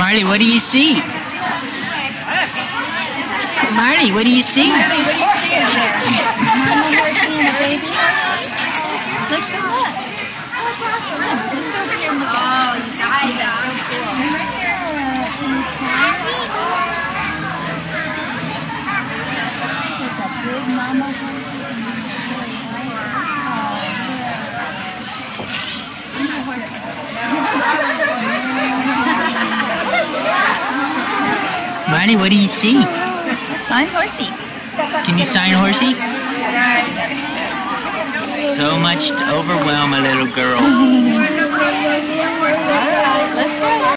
Marlie, what do you see? Marlie, what do you see? Marlie, what do you see in there? Mama horsey and a baby horsey? Let's go look. Let's go over here and look. Oh, you guys, that's so cool. And right there, can you sign it? It's a big mama horsey and a really Marlie, what do you see? Sign horsey. Can you sign horsey? So much to overwhelm a little girl. Let's go.